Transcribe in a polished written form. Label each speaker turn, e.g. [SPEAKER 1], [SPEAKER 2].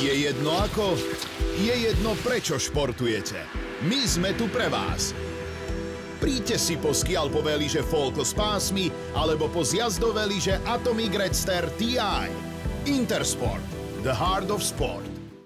[SPEAKER 1] Je jedno ako? Je jedno prečo športujete. My sme tu pre vás. Príďte si po skialpové lyže Folko s pásmi alebo po zjazdové lyže Atomic Redster TI. Intersport. The Heart of Sport.